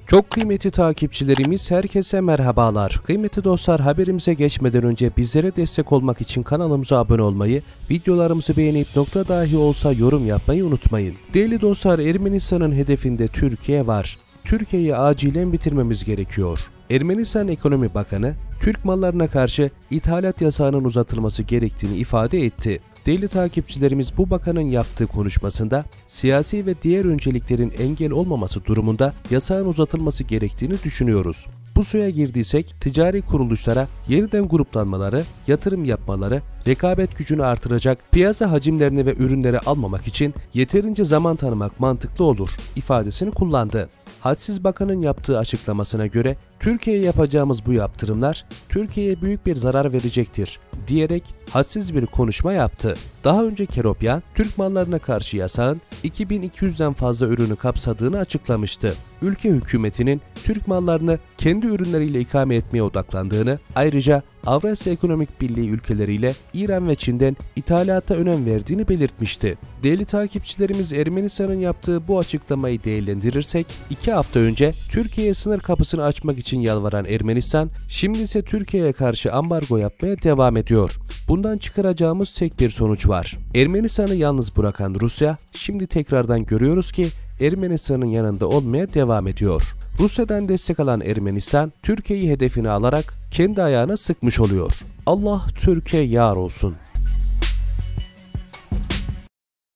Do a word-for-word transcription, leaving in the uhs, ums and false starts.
Çok kıymetli takipçilerimiz, herkese merhabalar. Kıymetli dostlar, haberimize geçmeden önce bizlere destek olmak için kanalımıza abone olmayı, videolarımızı beğenip nokta dahi olsa yorum yapmayı unutmayın. Değerli dostlar, Ermenistan'ın hedefinde Türkiye var. Türkiye'yi acilen bitirmemiz gerekiyor. Ermenistan Ekonomi Bakanı, Türk mallarına karşı ithalat yasağının uzatılması gerektiğini ifade etti. Değerli takipçilerimiz, bu bakanın yaptığı konuşmasında siyasi ve diğer önceliklerin engel olmaması durumunda yasağın uzatılması gerektiğini düşünüyoruz. Bu suya girdiysek ticari kuruluşlara yeniden gruplanmaları, yatırım yapmaları, rekabet gücünü artıracak piyasa hacimlerini ve ürünleri almamak için yeterince zaman tanımak mantıklı olur ifadesini kullandı. Hadsiz Bakan'ın yaptığı açıklamasına göre Türkiye'ye yapacağımız bu yaptırımlar Türkiye'ye büyük bir zarar verecektir diyerek hadsiz bir konuşma yaptı. Daha önce Keropyan, Türk mallarına karşı yasağın iki bin iki yüzden fazla ürünü kapsadığını açıklamıştı. Ülke hükümetinin Türk mallarını kendi ürünleriyle ikame etmeye odaklandığını, ayrıca Avrasya Ekonomik Birliği ülkeleriyle İran ve Çin'den ithalata önem verdiğini belirtmişti. Değerli takipçilerimiz, Ermenistan'ın yaptığı bu açıklamayı değerlendirirsek, iki hafta önce Türkiye'ye sınır kapısını açmak için yalvaran Ermenistan, şimdi ise Türkiye'ye karşı ambargo yapmaya devam ediyor. Bundan çıkaracağımız tek bir sonuç var. Ermenistan'ı yalnız bırakan Rusya, şimdi tekrardan görüyoruz ki Ermenistan'ın yanında olmaya devam ediyor. Rusya'dan destek alan Ermenistan, Türkiye'yi hedefine alarak kendi ayağına sıkmış oluyor. Allah Türkiye yar olsun.